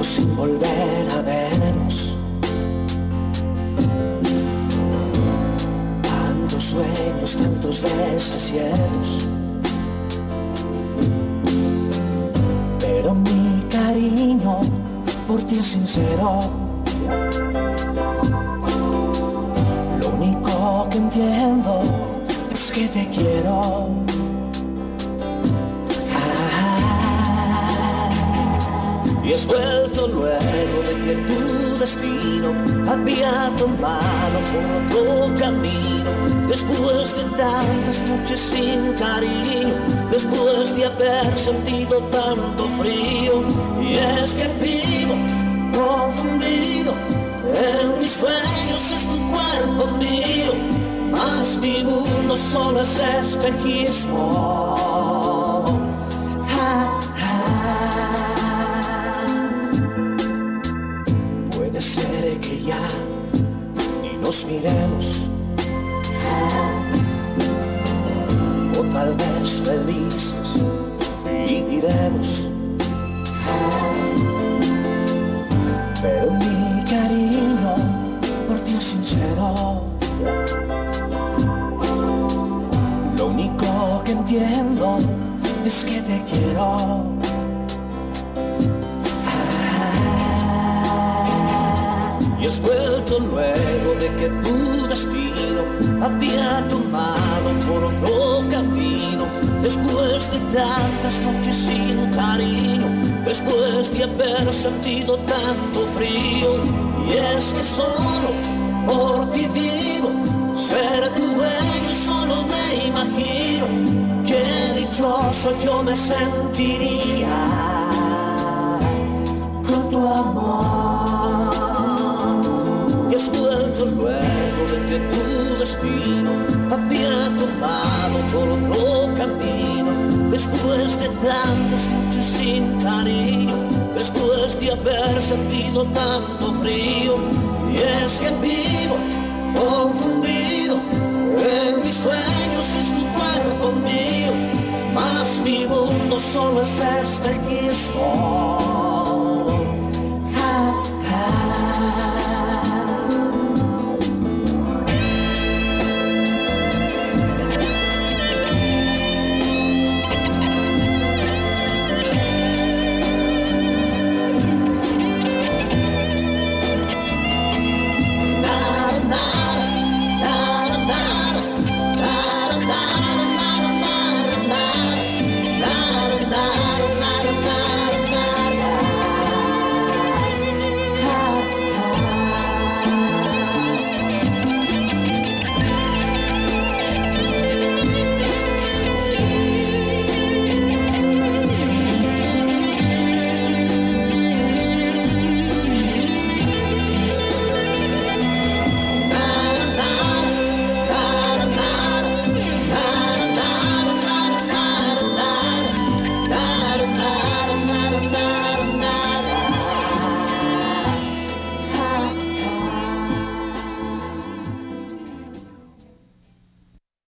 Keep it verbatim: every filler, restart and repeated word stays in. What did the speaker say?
tiempo sin volver a vernos. Tantos sueños, tantos desaciertos, pero mi cariño por ti es sincero. Lo único que entiendo es que te quiero. Y has vuelto luego de que tu destino había tomado por otro camino. Después de tantas noches sin cariño, después de haber sentido tanto frío. Y es que vivo confundido, en mis sueños es tu cuerpo mío, mas mi mundo solo es espejismo. Ah, ah. Puede ser que ya ni nos miremos, o tal vez felices y diremos, pero mi cariño por ti es sincero. Lo único que entiendo es que te quiero. Y has vuelto luego de que tu destino había tomado por otro camino. Después de tantas noches sin cariño, después de haber sentido tanto frío. Y es que solo por ti vivo, ser tu dueño solo me imagino. Qué dichoso yo me sentiría con tu amor. Luego de que tu destino había tomado por otro camino, después de tantas noches sin cariño, después de haber sentido tanto frío. Y es que vivo confundido, en mis sueños es tu cuerpo mío, mas mi mundo solo es espejismo.